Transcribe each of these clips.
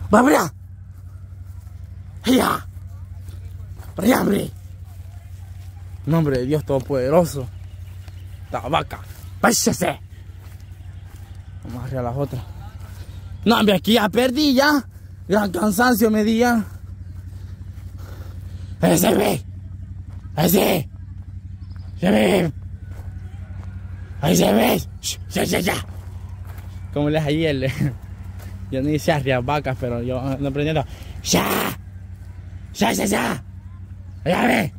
¡Va para allá! ¡Allá! ¡Para allá, hombre! Nombre de Dios Todopoderoso. La vaca. ¡Váyase! Vamos a arreglar las otras. No, hombre, aquí ya perdí ya. Gran cansancio me di ya. ¡Ahí se ve! ¡Ahí se ve! ¡Se ve! ¡Ahí se ve! ¡Ya! Como les ahí el... Yo no hice arriar vacas, pero yo ando aprendiendo. ¡Ya! ¡Ya! ¡Allá ve!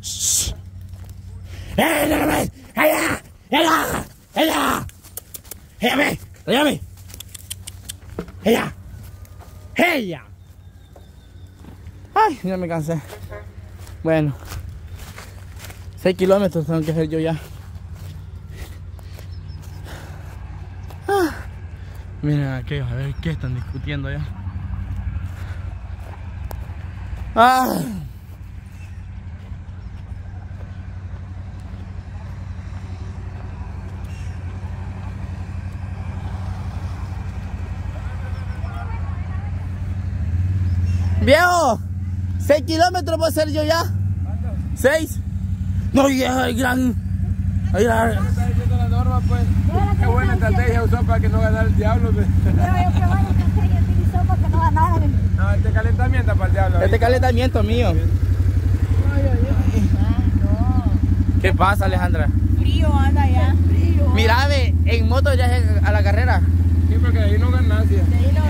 ¡No lo ves! ¡Allá! ¡Allá ve! ¡Ella! ¡Ay! Ya me cansé. Bueno. 6 kilómetros tengo que hacer yo ya. Miren aquellos, a ver qué están discutiendo ya. Viejo, 6 kilómetros puedo hacer yo ya. 6. No, ya hay gran. Está diciendo la norma, pues. Qué buena estrategia usó para que no ganara el diablo. Pero qué buena estrategia utilizó para que no ganara. No, este calentamiento para el diablo. Este calentamiento mío. ¿Qué pasa, Alejandra? Frío anda ya. Frío. Mira, ve, en moto ya es a la carrera. Sí, porque de ahí no ganancia.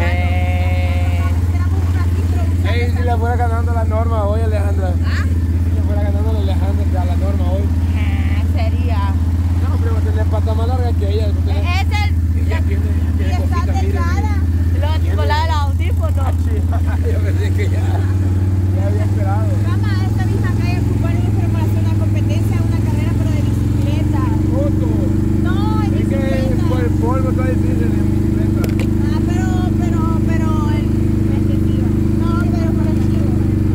Ey, si le fuera ganando la norma hoy, Alejandra. Si le fuera ganando la Alejandra a la norma hoy. Sería. No, pero va a tener pata más larga que ella. Es el. Ella tiene Está cositas, miren. delgada. Lo con la del audífono. Yo pensé que ya había esperado. Mamá, esta misma calle Cuparín, pero para hacer una competencia, una carrera, pero de bicicleta. Foto. No, en Es que bicicleta. por el polvo está difícil en bicicleta. Ah, pero el excesiva. No, pero por el chivo.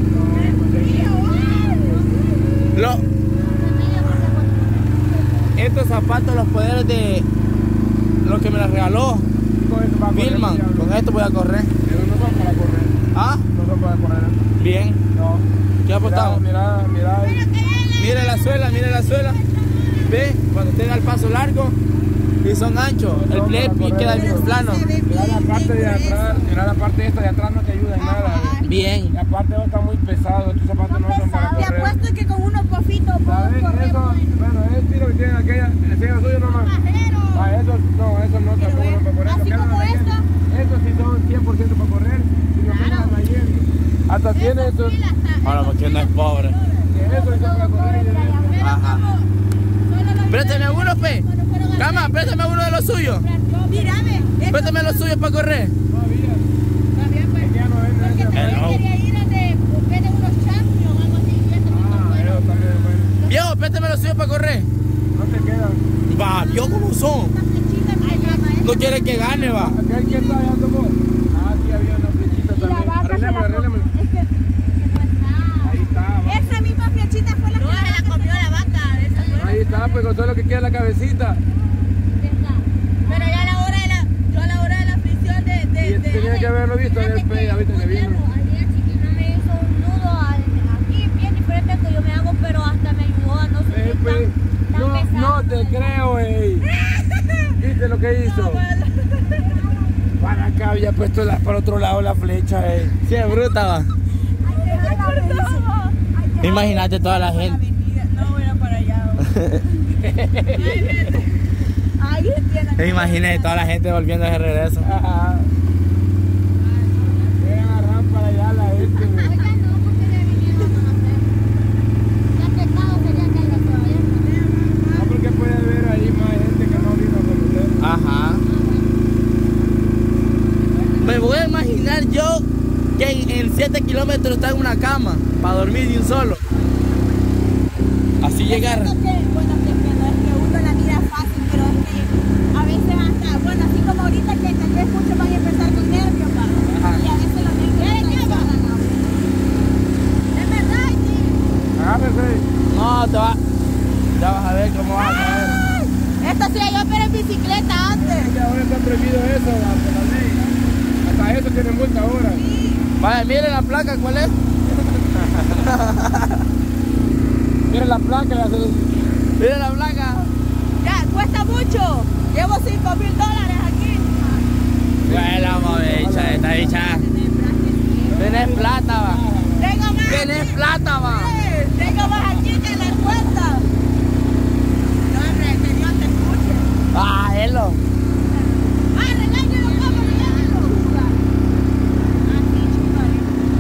Estos zapatos, los poderes de lo que me las regaló Con esto va a correr, Vilman. diablo. Con esto voy a correr. Pero no son para correr. ¿Ah? No son para correr. Bien. No. ¿Qué apostamos? Mira. Mire la suela. Ve, cuando tenga el paso largo y son anchos, el plepi queda bien plano. Mira la parte de atrás, mira la parte esta de atrás no te ayuda en nada. Bien. Y aparte está muy pesado, estos zapatos no son para Te correr. apuesto que con unos pofitos puedo ¿Sabes? correr. Eso, bueno, es tiro que tienen aquella, el cielo suyo nomás. Eso no tampoco no para correr. Así como esta. Estos sí son 100% para correr. Y lo que andan yendo. Hasta tiene estos. Ahora, porque no es pobre. Eso sí son para correr. Ajá. Préstame uno, pe. Cama, préstame uno de los suyos. Mírame. Préstame los suyos para correr. Todavía. También pues. Ya no venden Porque ese. también quería ir a de unos champions o algo así. Eso también es bueno. Viejo, préstame los suyos para correr. No te quedan. Va, vio cómo son. No quiere que gane, va. Aquel que está allá tomó. Sí, había una flechita también. Arreglémoslo. Ahí está. Va. Esa misma flechita fue la que se la comió la vaca. Ahí está, pues con todo lo que queda en la cabecita. Pero ya a la hora de la fricción Y tenía que haberlo visto en el pay, ahorita que vino. Ayer Chiquina me hizo un nudo aquí bien diferente al que yo me hago, pero hasta me ayudó a no sentir tan pesado. No te creo, ey. ¿Viste lo que hizo? Para acá había puesto para otro lado la flecha, ey. Sí, es bruta, va. Imagínate toda la gente. No, era para allá. Ahí entienden. Imagínate toda la gente volviendo de regreso. Ajá. Voy a agarrar para allá la este. Oiga, no, porque le vinieron a conocer. Qué pecado sería que haya todavía. No, porque puede haber ahí más gente que no vino a conocer. Ajá. Me voy a imaginar yo que en 7 kilómetros está en una cama para dormir de un solo. Así llegar. Bueno, que no es que uno la mira fácil, pero es que a veces hasta, bueno, así como ahorita que tal vez muchos van a empezar con nervios, ¿va? Y a veces los nervios no ayudan a uno. Es verdad, sí. Agárrese. No, ya vas a ver cómo vas a caer. Esto sí, yo pero en bicicleta antes. Ya ahora está prohibido eso, por la ley. Hasta eso tienen multa ahora. Sí. Vaya, miren la placa, ¿cuál es? Miren la placa. Miren la placa. Ya, cuesta mucho. Llevo $5,000 aquí. Bueno, movicha, esta bicha. Tenés plata, va. Tengo más. Tenés plata, va. Tengo más aquí que en la cuenta. No, hombre, que Dios te escuche. Ah, hello. Regáñalo, papá, regáñalo. Así, chúpale.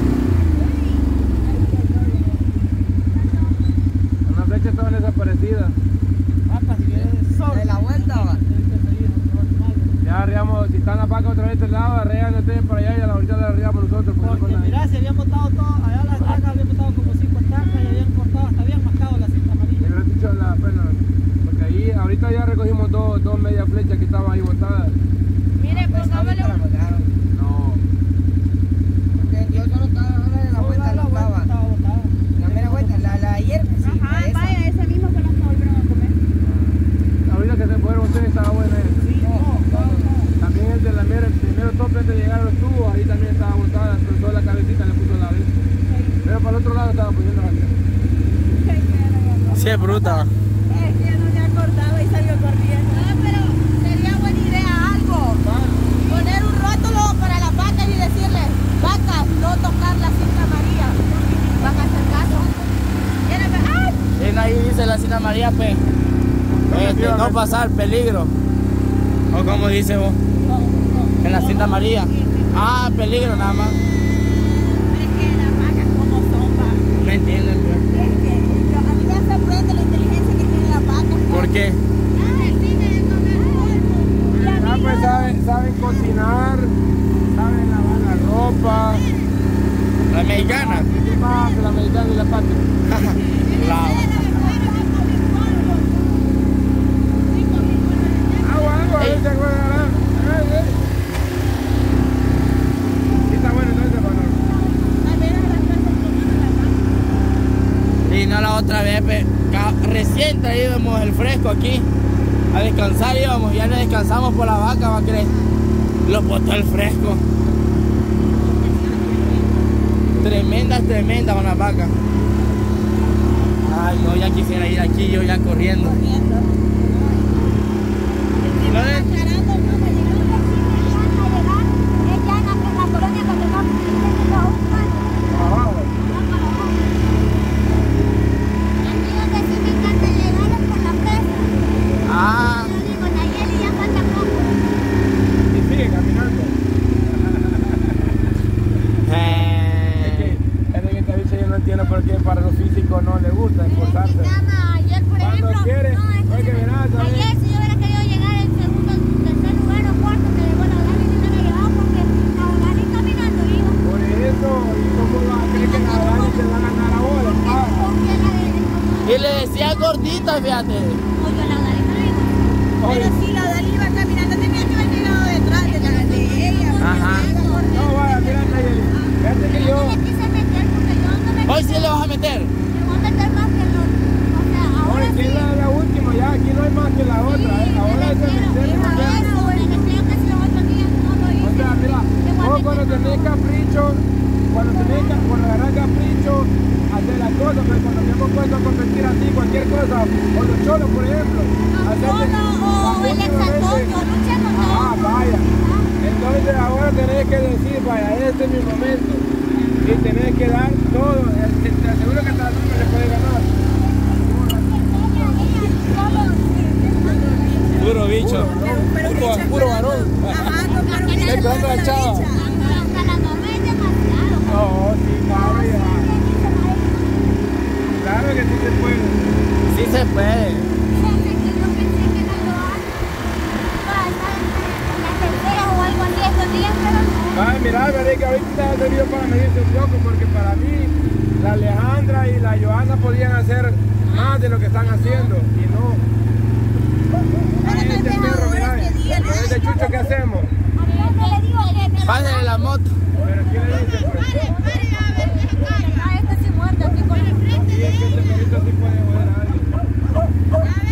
Una flecha estaban desaparecidas. De la vuelta va. Ya arriamos, si están las vacas otra vez de este lado, arrean para allá y a la ahorita la arriamos nosotros. Porque mirá, se habían botado todo, allá las estacas habían botado como 5 estacas y habían cortado, hasta habían marcado la cinta amarilla. Yo dicho porque ahí ahorita ya recogimos dos medias flechas que estaban ahí botadas. Mire, pongámosle un... No. Porque yo solo estaba ahora de la vuelta, no estaba. botada. La mera vuelta, la de ayer, sí. Ajá, esa. vaya, ese mismo que nos volvieron a comer. Ahorita que se fueron ustedes estaba buena esa. Sí, no. También el de la mera, el primero tope antes de llegar a los tubos, ahí también estaba botada, pero toda la cabecita le puso la vez. Pero para el otro lado estaba poniendo la vez. Sí, es bruta. Es que no me acordaba y salió corriendo. No, pero sería buena idea algo. Poner un rótulo para las vacas y decirles, vacas, no tocar la cinta amarilla. Van a hacer caso. ¿Quieren ver? ¡Ay! Y ahí dice la Cinta María, pues. No pasar, peligro. O como dice vos. En la Cinta María. Ah, peligro nada más. Es que las vacas como son, va. ¿Me entienden? Pues? Es que a mí me sorprende la inteligencia que tienen las vacas. ¿Por qué? Ah, pues saben cocinar, saben lavar la ropa. La mexicana. Más que la mexicana y la patria. Lava. Agua, a ver si acuerdan. Sí está bueno entonces, hermano. Y no la otra vez, pues, recién traíamos el fresco aquí. A descansar íbamos, ya no descansamos por la vaca, va a creer. Lo botó el fresco. Tremenda una vaca. Ay, no, ya quisiera ir aquí, yo ya corriendo. ¿No ves? Abajo. Ah, Y sigue caminando. Es que esta bicha yo no entiendo por qué para los físicos no le gusta esforzarse. Ayer, por Cuando ejemplo, quiere, oye, que verás, ¿sabes? ayer si yo hubiera querido llegar en segundo, tercer lugar o cuarto, que bueno, la Dani me hubiera llevado porque la Dani caminando iba. Por eso, ¿y cómo va a creer que la Dani se va a ganar ahora? Porque la de... y le decía gordita, fíjate. Oye, la Dani no iba. Oye. Pero si la Dani iba caminando, tenía que haber llegado detrás de ella. Ajá. No, vaya, mira, Nayeli. Fíjate que yo. Me quise meter porque yo no me... Hoy sí le vas a meter. Me voy a meter más que los... O sea, ahora Oye, sí. que es la última, ya aquí no hay más que la otra, ¿eh? Ahora es el meter. O sea, mira, vos cuando tenés capricho, cuando agarrás capricho, hacer las cosas, pero cuando te hemos puesto a competir así, cualquier cosa, o los cholos, por ejemplo, ah, vaya. Entonces ahora tenés que decir, vaya, este es mi momento. Y tenés que dar todo. Te aseguro que hasta la misma le puede ganar. Puro bicho. Puro varón. Estoy esperando a la chava. No, sí, claro, ya. Claro que sí se puede. Sí se puede. Ay, mira, veré que ahorita ha servido para medirse un poco, porque para mí, la Alejandra y la Joana podían hacer más de lo que están haciendo, y no. Ay, este perro, mira, con este chucho que hacemos. Pásale la moto. Pero ¿qué le dice, pues? Sí, es que este perrito sí puede joder a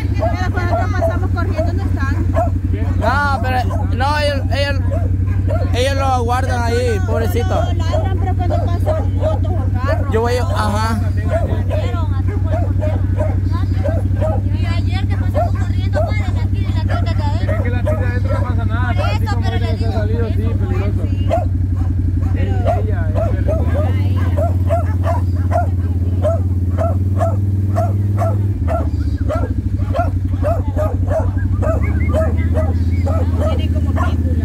alguien. Pasamos corriendo, ¿dónde están? ¿Quién? No, pero no, ellos Ellos lo aguardan ahí, pobrecito. No ladran, pero cuando pasan motos o carros. Yo voy, ajá. Y ayer que pasamos corriendo, madre, la tira de adentro. Es que la tira de adentro no pasa nada. Por así eso, como pero ella le se ha digo, salido, por sí, eso, peligroso. Ella es peligrosa. Tiene como píndulas.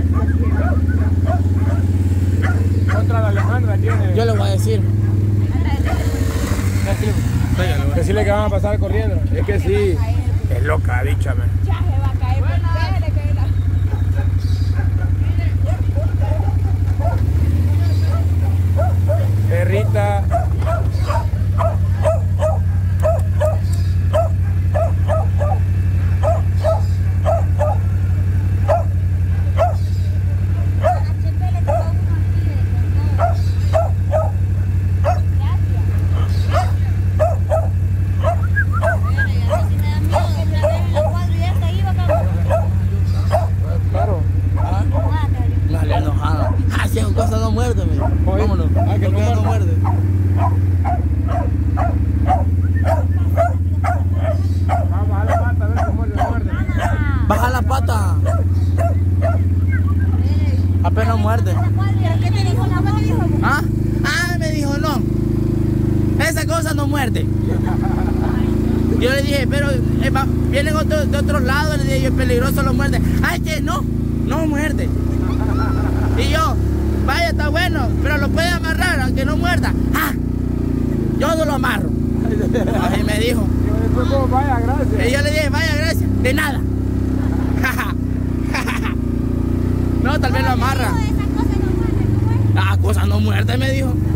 Contra la Alejandra tiene. Yo le voy a decir. Decirle que van a pasar corriendo. Es que sí. Es loca, díchame. Ya se va a caer. Déjale caer la... Perrita. Claro. Dale, enojada. Ah, si es cosa no muerde, me dijo. Oye, Vámonos. ah, que ¿Por qué no no muerde? Vamos a la pata a ver si muerde o muerde. Baja la pata. Apenas muerde. ¿Pero qué te dijo? ¿Cómo te dijo? ¿Ah? Ah, me dijo no. Esa cosa no muerde. Yo le dije, pero vienen de otros lados, le dije yo, es peligroso, lo muerde. Ay, que no muerde. Y yo, vaya, está bueno, pero lo puede amarrar, aunque no muerda. Ah, yo no lo amarro. Así me dijo. Y después como vaya, gracias. Y yo le dije, vaya, gracias. De nada. No, tal vez lo amarra. Esas cosas no mueren, ¿cómo es? Ah, cosa no muerde, me dijo.